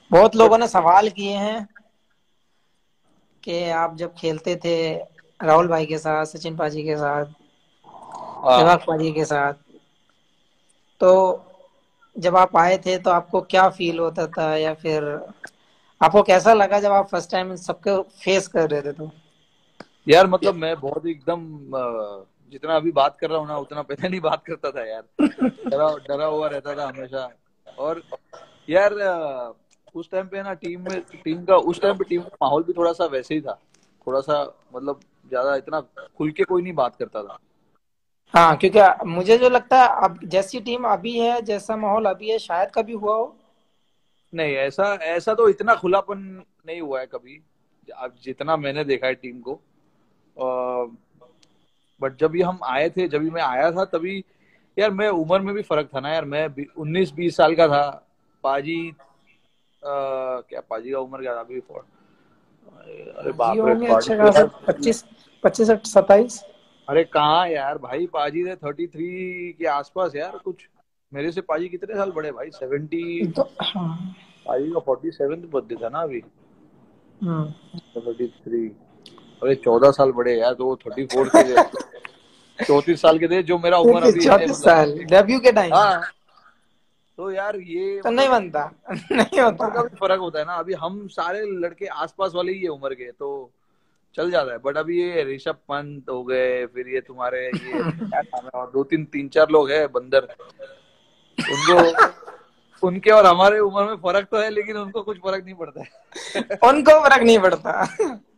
बहुत बट लोगों ने सवाल किए हैं कि आप जब खेलते थे राहुल भाई के साथ, सचिन पाजी के साथ, हाँ सहवाग पाजी के साथ, तो जब आप आए थे तो आपको क्या फील होता था, या फिर आपको कैसा लगा जब आप फर्स्ट टाइम सबको फेस कर रहे थे तो? यार, मतलब मैं बहुत ही एकदम जितना अभी बात कर रहा हूँ ना, उतना पहले नहीं बात करता था यार। डरा डरा हुआ रहता था हमेशा। और यार, उस टाइम पे ना टीम का माहौल भी थोड़ा सा वैसे ही था। थोड़ा सा, मतलब ज्यादा इतना खुल के कोई नहीं बात करता था। हाँ, क्योंकि मुझे जो लगता है अब जैसी टीम अभी है, जैसा माहौल अभी है, शायद कभी हुआ हो। नहीं, ऐसा ऐसा तो इतना खुलापन नहीं हुआ है कभी, अब जितना मैंने देखा है टीम को। बट जब भी हम आए थे, जब भी मैं आया था तभी, यार मैं उम्र में भी फर्क था ना यार। मैं 19-20 साल का था। पाजी, क्या पाजी का उम्र क्या था अभी? अरे जी बाप रे, होंगे पाजी अच्छे तो खासे यार, 25, 25 27। अरे कहाँ यार भाई, पाजी थे 33 के आसपास यार कुछ। मेरे से पाजी कितने साल बड़े भाई? 70। तो हाँ। पाजी का 47 बर्थडे था ना अभी। हम्म। 33। अरे 14 साल बड़े यार, तो वो 34 के थे। 34 साल के थे जो मेरा उम्र अभी है, 34 साल मतलब। डेब्यू के टाइम हाँ। तो यार ये तो नहीं मतलब बनता। नहीं होता। उम्र का भी फर्क होता है ना। अभी हम सारे लड़के आसपास वाले ही है उम्र के, तो चल जाता है। बट अभी ये ऋषभ पंत हो गए, फिर ये तुम्हारे ये क्या नाम है, और दो तीन तीन चार लोग हैं बंदर। उनको उनके और हमारे उम्र में फर्क तो है, लेकिन उनको कुछ फर्क नहीं पड़ता है। उनको फर्क नहीं पड़ता।